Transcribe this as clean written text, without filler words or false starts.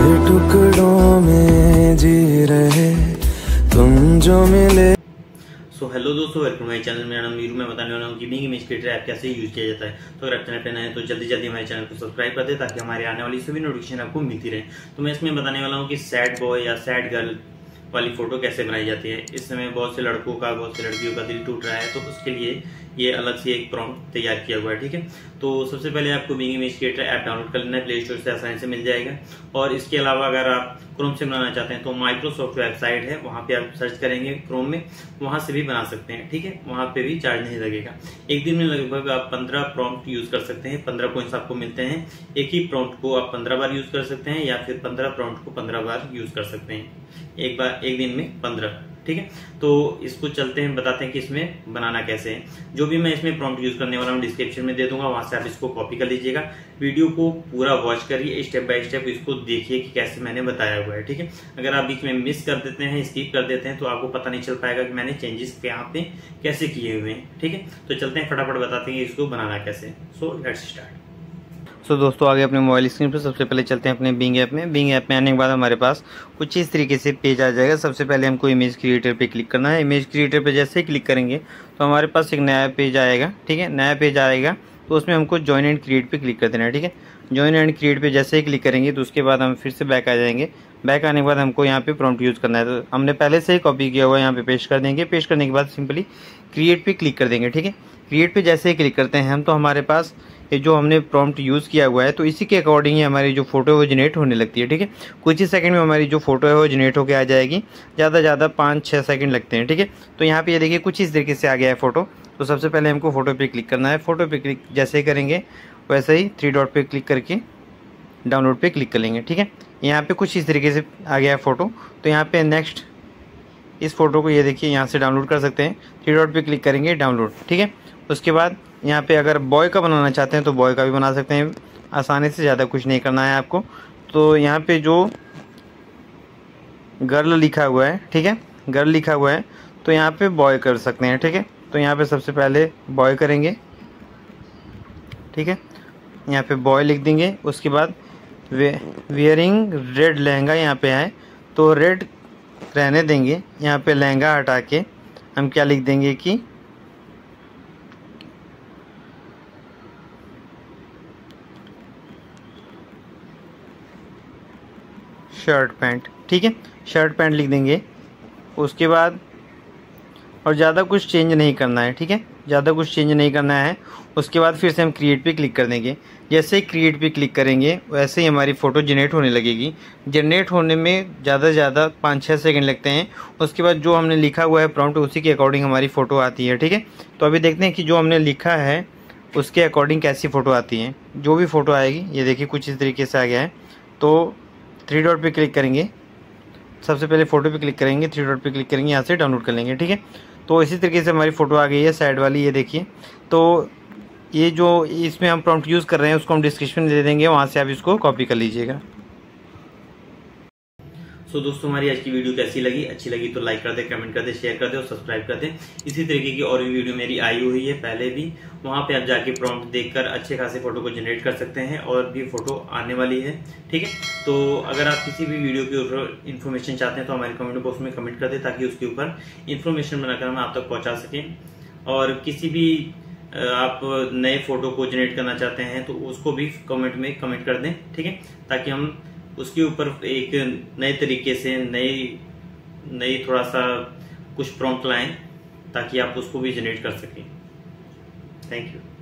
टुकड़ों में जी रहे तुम जो मिले। सो हेलो दोस्तों, वेलकम माय चैनल। मेरा नाम नीरू। मैं बताने वाला हूँ कि बिंग इमेज क्रिएटर ऐप कैसे यूज किया जाता है। तो अगर आप चैनल पर नए हैं तो जल्दी जल्दी हमारे चैनल को सब्सक्राइब कर दे ताकि हमारे आने वाली सभी नोटिफिकेशन आपको मिलती रहे। तो मैं इसमें बताने वाला हूँ कि सैड बॉय या सैड गर्ल वाली फोटो कैसे बनाई जाती है। इस समय बहुत से लड़कों का, बहुत से लड़कियों का दिल टूट रहा है, तो उसके लिए ये अलग से एक प्रॉम्प्ट तैयार किया हुआ है। ठीक है, तो सबसे पहले आपको Bing image creator app download कर लेना है, प्ले स्टोर से आसानी से मिल जाएगा। और इसके अलावा अगर आप क्रोम से बनाना चाहते हैं तो माइक्रोसॉफ्ट वेबसाइट है, वहां पे आप सर्च करेंगे क्रोम में, वहां से भी बना सकते हैं। ठीक है, वहां पे भी चार्ज नहीं लगेगा। एक दिन में लगभग आप 15 प्रॉम्प्ट यूज कर सकते हैं। 15 पॉइंट्स आपको मिलते हैं। एक ही प्रॉम्प्ट को आप 15 बार यूज कर सकते हैं या फिर 15 प्रॉम्प्ट को 15 बार यूज कर सकते हैं। एक दिन में 15। ठीक है, तो इसको चलते हैं, बताते हैं कि इसमें बनाना कैसे है। जो भी मैं इसमें प्रॉम्प्ट यूज करने वाला हूँ डिस्क्रिप्शन में दे दूंगा, वहां से आप इसको कॉपी कर लीजिएगा। वीडियो को पूरा वॉच करिए, स्टेप बाय स्टेप इसको देखिए कि कैसे मैंने बताया हुआ है। ठीक है, अगर आप बीच में मिस कर देते हैं, स्किप कर देते हैं, तो आपको पता नहीं चल पाएगा कि मैंने चेंजेस यहाँ पे कैसे किए हुए हैं। ठीक है, तो चलते हैं, फटाफट बताते हैं इसको बनाना कैसे। So let's start. सो दोस्तों, आगे अपने मोबाइल स्क्रीन पर सबसे पहले चलते हैं अपने बिंग ऐप में। बिंग ऐप में आने के बाद हमारे पास कुछ इस तरीके से पेज आ जाएगा। सबसे पहले हमको इमेज क्रिएटर पे क्लिक करना है। इमेज क्रिएटर पे जैसे ही क्लिक करेंगे तो हमारे पास एक नया पेज आएगा। ठीक है, नया पेज आएगा तो उसमें हमको ज्वाइन एंड क्रिएट पे क्लिक कर देना है। ठीक है, ज्वाइन एंड क्रिएट पे जैसे ही क्लिक करेंगे तो उसके बाद हम फिर से बैक आ जाएंगे। बैक आने के बाद हमको यहाँ पे प्रॉम्प्ट यूज करना है, तो हमने पहले से ही कॉपी किया हुआ है, यहाँ पे पेस्ट कर देंगे। पेस्ट करने के बाद सिंपली क्रिएट पे क्लिक कर देंगे। ठीक है, क्रिएट पे जैसे ही क्लिक करते हैं हम, तो हमारे पास ये जो हमने प्रॉम्प्ट यूज़ किया हुआ है तो इसी के अकॉर्डिंग ही हमारी जो फोटो है वो जनरेट होने लगती है। ठीक है, कुछ ही सेकंड में हमारी जो फोटो है वो जनरेट होकर आ जाएगी। ज़्यादा 5-6 सेकंड लगते हैं। ठीक है, तो यहाँ पे ये देखिए कुछ इस तरीके से आ गया है फोटो। तो सबसे पहले हमको फोटो पे क्लिक करना है। फोटो पे क्लिक जैसे ही करेंगे वैसे ही 3 डॉट पे क्लिक करके डाउनलोड पे क्लिक कर लेंगे। ठीक है, यहाँ पे कुछ इस तरीके से आ गया है फोटो। तो यहाँ पे नेक्स्ट इस फोटो को ये देखिए यहाँ से डाउनलोड कर सकते हैं। 3 डॉट पे क्लिक करेंगे, डाउनलोड। ठीक है, उसके बाद यहाँ पे अगर बॉय का बनाना चाहते हैं तो बॉय का भी बना सकते हैं आसानी से, ज़्यादा कुछ नहीं करना है आपको। तो यहाँ पे जो गर्ल लिखा हुआ है, ठीक है, गर्ल लिखा हुआ है, तो यहाँ पे बॉय कर सकते हैं। ठीक है, तो यहाँ पे सबसे पहले बॉय करेंगे। ठीक है, यहाँ पे बॉय लिख देंगे। उसके बाद वेयरिंग रेड लहंगा यहाँ पे है तो रेड रहने देंगे। यहाँ पे लहंगा हटा के हम क्या लिख देंगे कि शर्ट पैंट। ठीक है, शर्ट पैंट लिख देंगे। उसके बाद और ज़्यादा कुछ चेंज नहीं करना है। ठीक है, ज़्यादा कुछ चेंज नहीं करना है। उसके बाद फिर से हम क्रिएट पे क्लिक कर देंगे। जैसे ही क्रिएट पे क्लिक करेंगे वैसे ही हमारी फ़ोटो जनरेट होने लगेगी। जनरेट होने में ज़्यादा से ज़्यादा 5-6 सेकंड लगते हैं। उसके बाद जो हमने लिखा हुआ है प्रॉम्प्ट उसी के अकॉर्डिंग हमारी फ़ोटो आती है। ठीक है, तो अभी देखते हैं कि जो हमने लिखा है उसके अकॉर्डिंग कैसी फ़ोटो आती है। जो भी फ़ोटो आएगी ये देखिए कुछ इस तरीके से आ गया है। तो 3 डॉट पे क्लिक करेंगे, सबसे पहले फ़ोटो पे क्लिक करेंगे, 3 डॉट पे क्लिक करेंगे, यहाँ से डाउनलोड कर लेंगे। ठीक है, तो इसी तरीके से हमारी फ़ोटो आ गई है साइड वाली, ये देखिए। तो ये जो इसमें हम प्रॉम्प्ट यूज़ कर रहे हैं उसको हम डिस्क्रिप्शन में दे देंगे, वहाँ से आप इसको कॉपी कर लीजिएगा। सो दोस्तों, हमारी आज की वीडियो कैसी लगी? अच्छी लगी तो लाइक कर दे, कमेंट कर दे, शेयर कर दे और सब्सक्राइब कर दे। इसी तरीके की और भी वीडियो मेरी आई हुई है पहले भी, वहां पे आप जाके प्रॉम्प्ट देखकर अच्छे खासे फोटो को जनरेट कर सकते हैं और भी फोटो आने वाली है। ठीक है, तो अगर आप किसी भी वीडियो के ऊपर इन्फॉर्मेशन चाहते हैं तो हमारे कमेंट बॉक्स में कमेंट कर दे ताकि उसके ऊपर इन्फॉर्मेशन बनाकर हम आप तक पहुंचा सकें। और किसी भी आप नए फोटो को जनरेट करना चाहते हैं तो उसको भी कमेंट में कमेंट कर दें। ठीक है, ताकि हम उसके ऊपर एक नए तरीके से नई थोड़ा सा कुछ प्रॉम्प्ट लाएं ताकि आप उसको भी जनरेट कर सकें। Thank you.